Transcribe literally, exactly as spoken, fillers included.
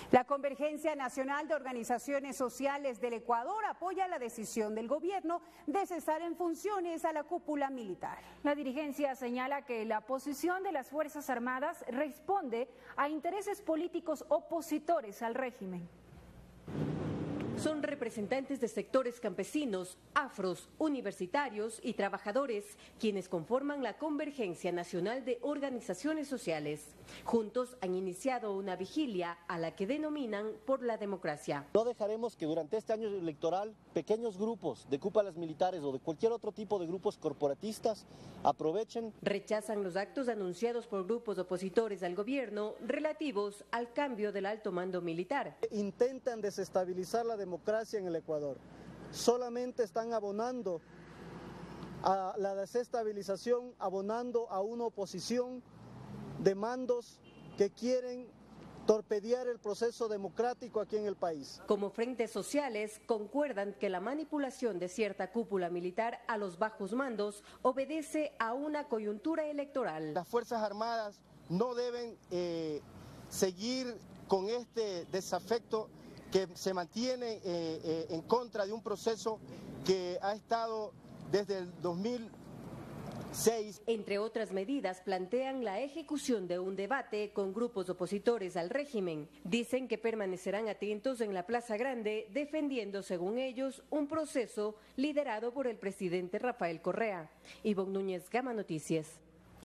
La Convergencia Nacional de Organizaciones Sociales del Ecuador apoya la decisión del gobierno de cesar en funciones a la cúpula militar. La dirigencia señala que la posición de las Fuerzas Armadas responde a intereses políticos opositores al régimen. Son representantes de sectores campesinos, afros, universitarios y trabajadores quienes conforman la Convergencia Nacional de Organizaciones Sociales. Juntos han iniciado una vigilia a la que denominan por la democracia. No dejaremos que durante este año electoral pequeños grupos de cúpulas militares o de cualquier otro tipo de grupos corporatistas aprovechen. Rechazan los actos anunciados por grupos opositores al gobierno relativos al cambio del alto mando militar. Intentan desestabilizar la democracia. democracia en el Ecuador. Solamente están abonando a la desestabilización, abonando a una oposición de mandos que quieren torpedear el proceso democrático aquí en el país. Como frentes sociales, concuerdan que la manipulación de cierta cúpula militar a los bajos mandos obedece a una coyuntura electoral. Las Fuerzas Armadas no deben eh, seguir con este desafecto que se mantiene eh, eh, en contra de un proceso que ha estado desde el dos mil seis. Entre otras medidas, plantean la ejecución de un debate con grupos opositores al régimen. Dicen que permanecerán atentos en la Plaza Grande, defendiendo, según ellos, un proceso liderado por el presidente Rafael Correa. Ivonne Núñez, Gama Noticias.